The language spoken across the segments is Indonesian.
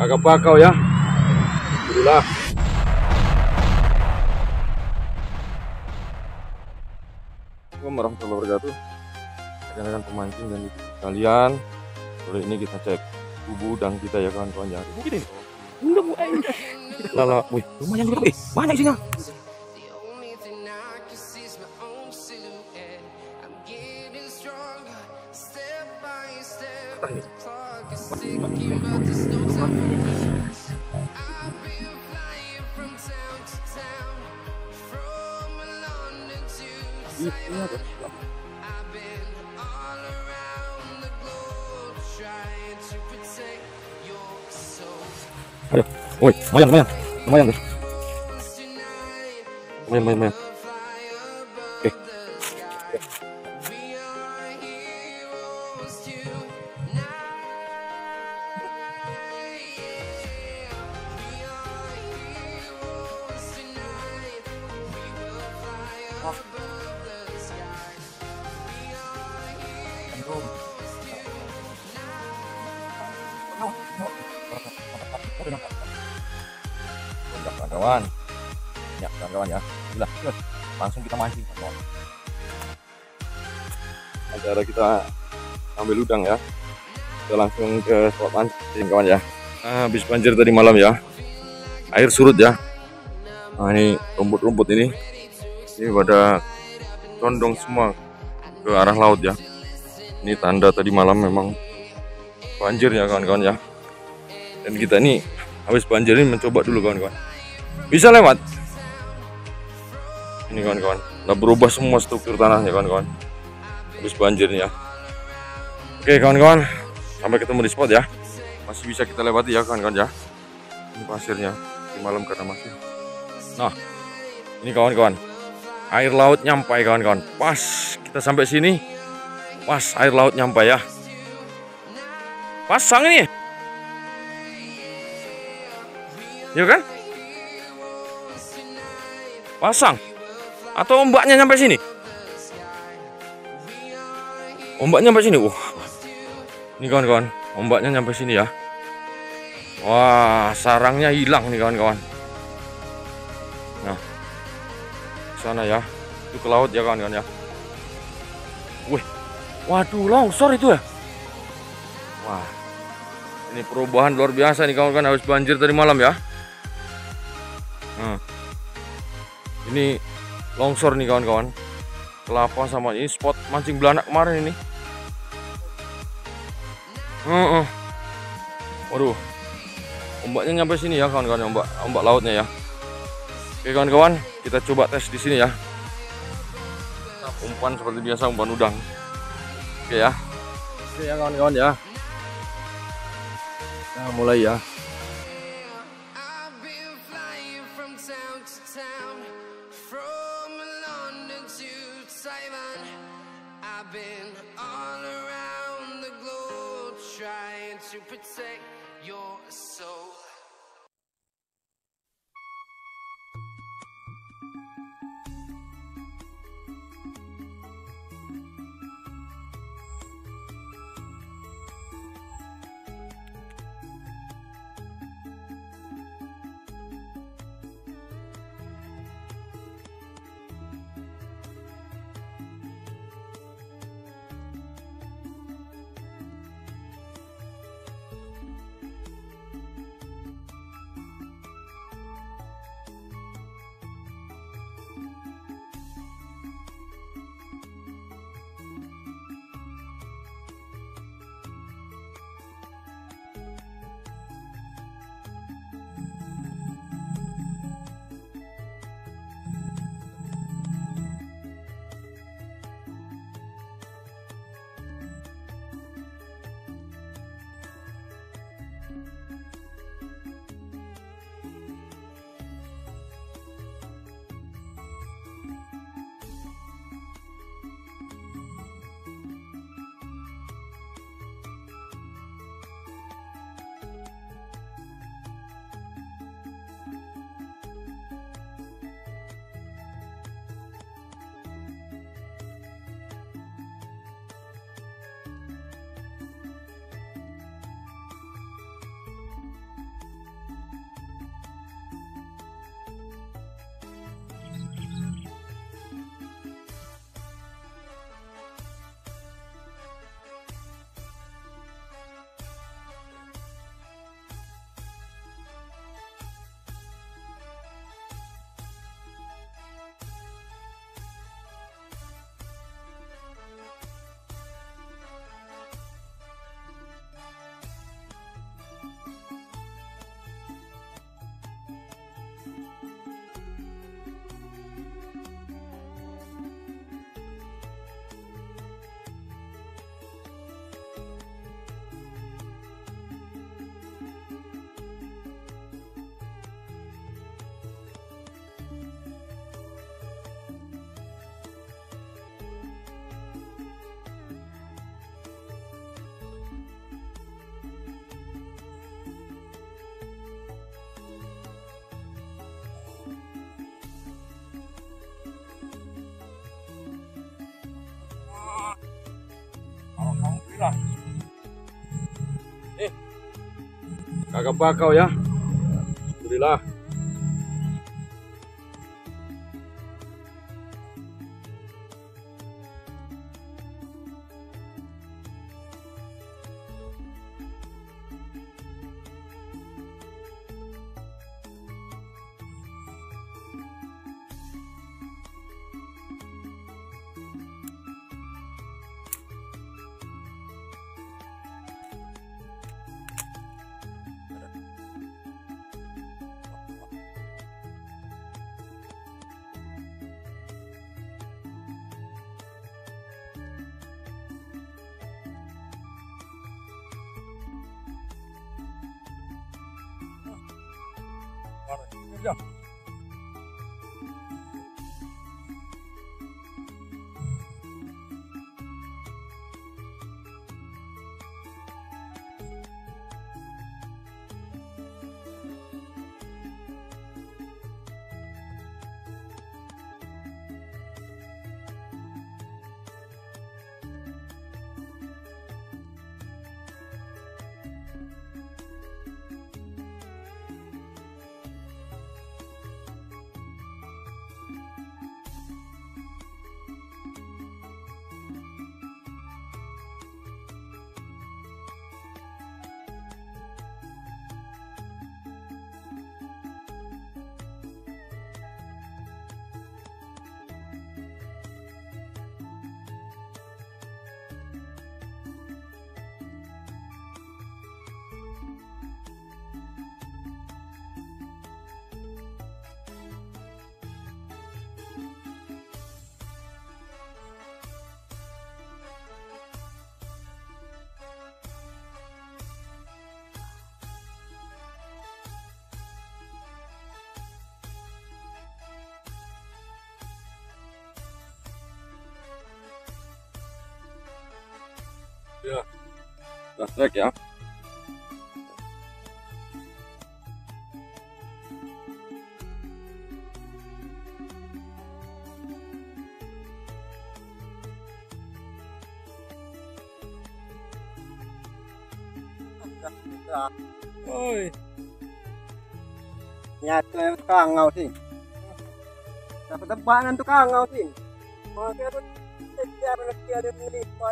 agak bakau ya. Alhamdulillah. Assalamualaikum warahmatullahi wabarakatuh. Rekan-rekan pemancing dan kalian, sore ini kita cek tubuh udang kita ya kawan-kawan ya. Begini. Lala, wih, lumayan juga, banyak isinya. Ayo, woi, lumayan guys. Lumayan. Oke. Kawan-kawan, ya kawan-kawan ya, gila, langsung kita mancing kawan. Acara kita ambil udang ya, kita langsung ke spot mancing kawan ya. Habis banjir tadi malam ya, air surut ya. Nah ini rumput-rumput ini pada condong semua ke arah laut ya. Ini tanda tadi malam memang banjir ya kawan-kawan ya. Dan kita ini habis banjir ini mencoba dulu kawan-kawan. Bisa lewat. Ini kawan-kawan, udah berubah semua struktur tanahnya kawan-kawan. Habis banjir ya. Oke kawan-kawan, sampai ketemu di spot ya. Masih bisa kita lewati ya kawan-kawan ya. Ini pasirnya di malam karena masih. Nah, ini kawan-kawan, air laut nyampai kawan-kawan. Pas kita sampai sini, pas air laut nyampai ya. Pasang ini. Ya kan? Pasang atau ombaknya nyampe sini? Ombaknya nyampe sini. Wah. Ini kawan-kawan, ombaknya nyampe sini ya. Wah, sarangnya hilang nih kawan-kawan. Nah, sana ya. Itu ke laut ya kawan-kawan ya. Wih. Waduh, longsor itu ya. Wah. Ini perubahan luar biasa nih kawan-kawan, habis banjir tadi malam ya. Nah. Ini longsor nih kawan-kawan. Kelapa sama ini spot mancing belanak kemarin ini. Waduh. Ombaknya nyampe sini ya kawan-kawan, ombak lautnya ya. Oke kawan-kawan, kita coba tes di sini ya. Umpan seperti biasa, umpan udang. Oke ya. Oke ya kawan-kawan ya. Nah, mulai ya. I've been all around the globe trying to protect your soul. Nah. Nih. Kagak bakau ya. Alhamdulillah. Ya. Ya, udah trek ya. Oi, Nyata yang kangau sih. Dapat tebakan tuh kangau sih. Makanya tuh setiap lagi ada melipat.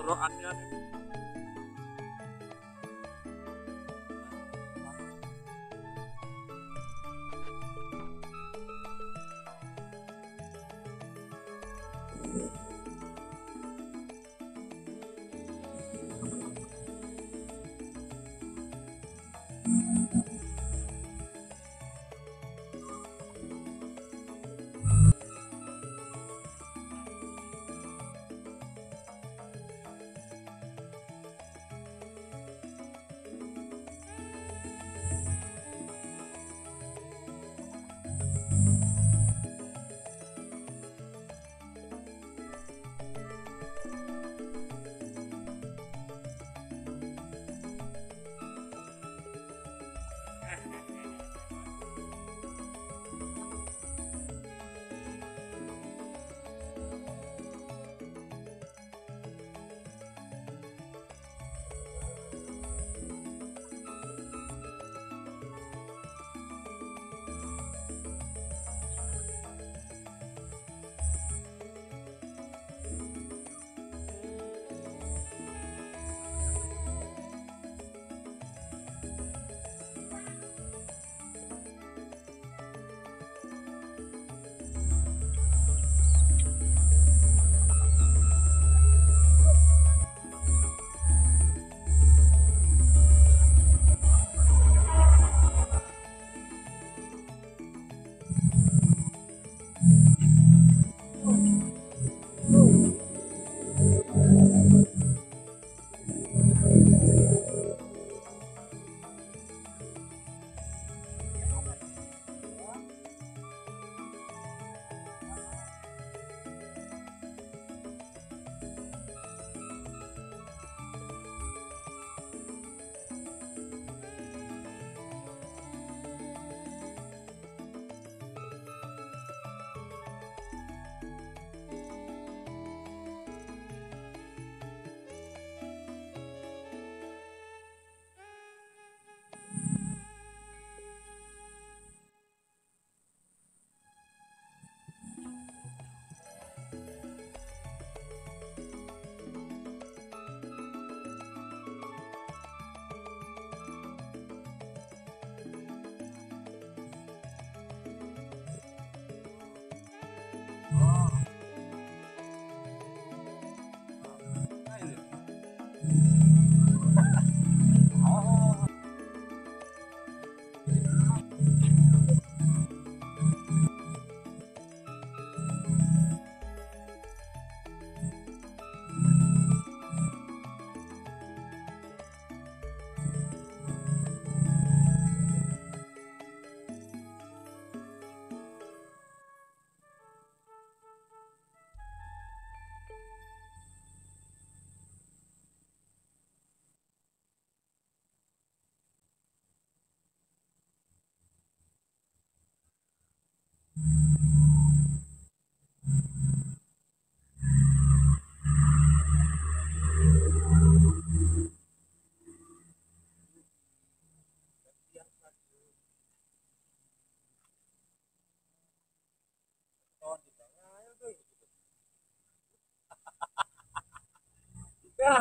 Ya,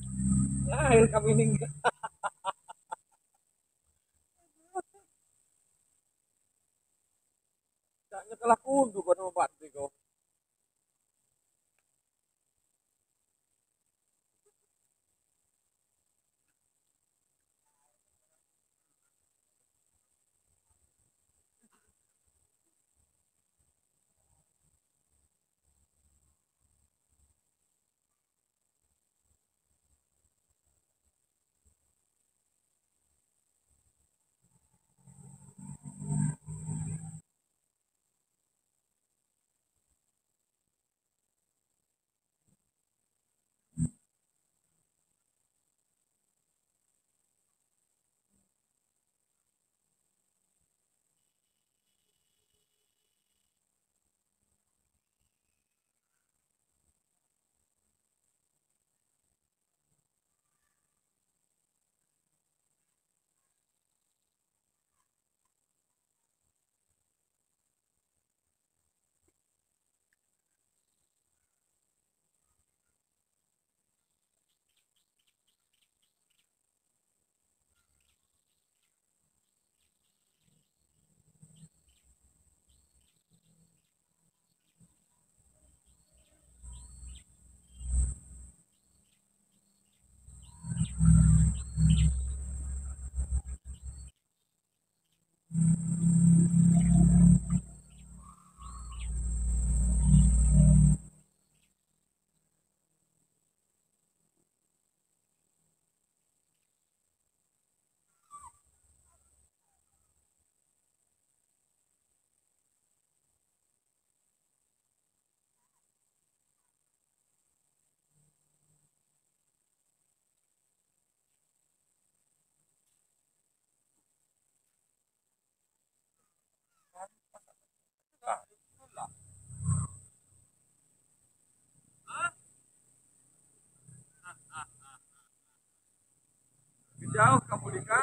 lahir kami ini. Jangan kalah kundu kau nama pati kau. Jauh kamu Dika.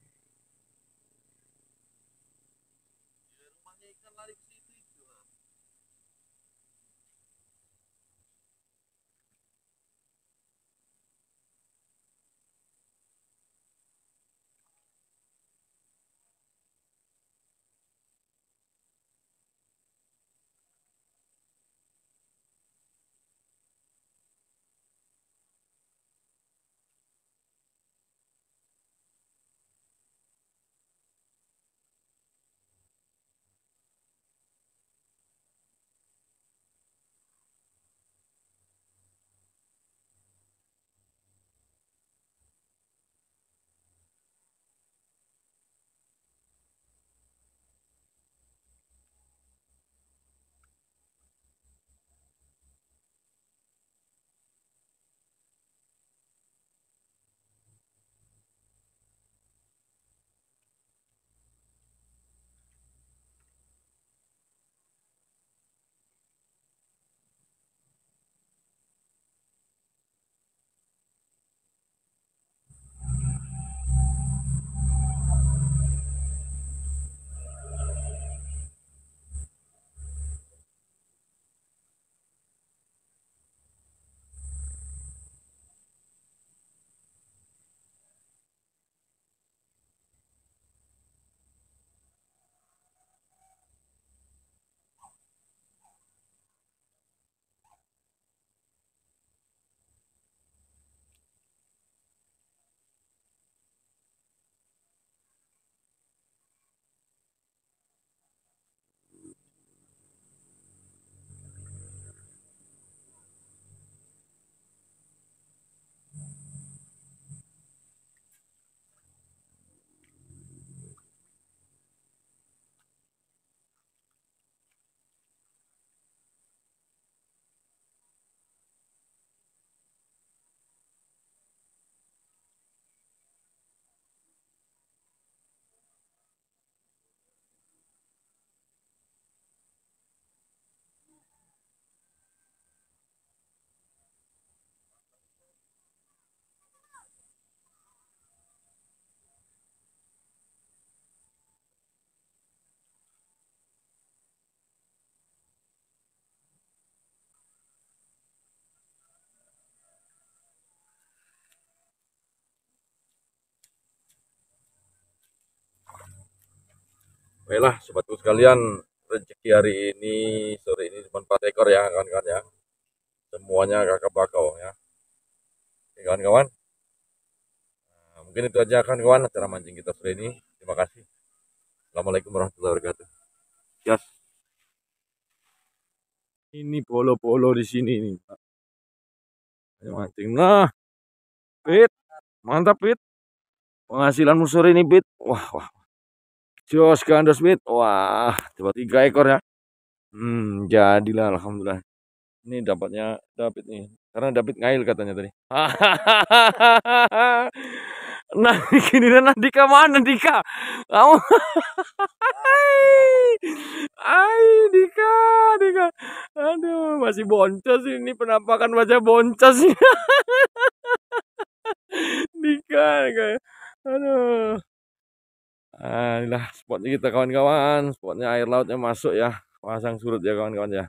Baiklah sobatku sekalian, rezeki hari ini sore ini cuma 4 ekor ya kawan-kawan ya. Semuanya kakak bakau ya. Oke, kawan-kawan. Nah, mungkin itu aja kawan-kawan acara mancing kita sore ini. Terima kasih. Assalamualaikum warahmatullahi wabarakatuh. Yes. Ini polo-polo di sini nih. Ayo mancing. Nah, Pit. Mantap, Pit. Penghasilanmu sore ini, Pit. Wah, wah. Jos gandos, Pit. Wah, coba 3 ekor ya. Jadilah alhamdulillah. Ini dapatnya David nih. Karena David ngail katanya tadi. Nah, gini dan Dika mana Dika? Kamu Ai, Dika, Dika. Aduh, masih boncos ini penampakan wajah boncos sih. Dika, Dika. Aduh. Nah, inilah spotnya kita kawan-kawan. Spotnya air lautnya masuk ya. Pasang surut ya kawan-kawan ya.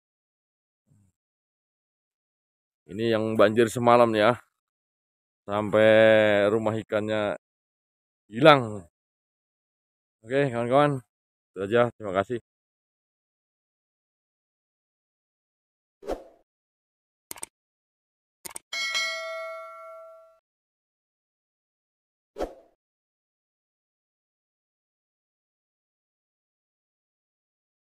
Ini yang banjir semalam ya. Sampai rumah ikannya hilang. Oke kawan-kawan. Itu aja. Terima kasih.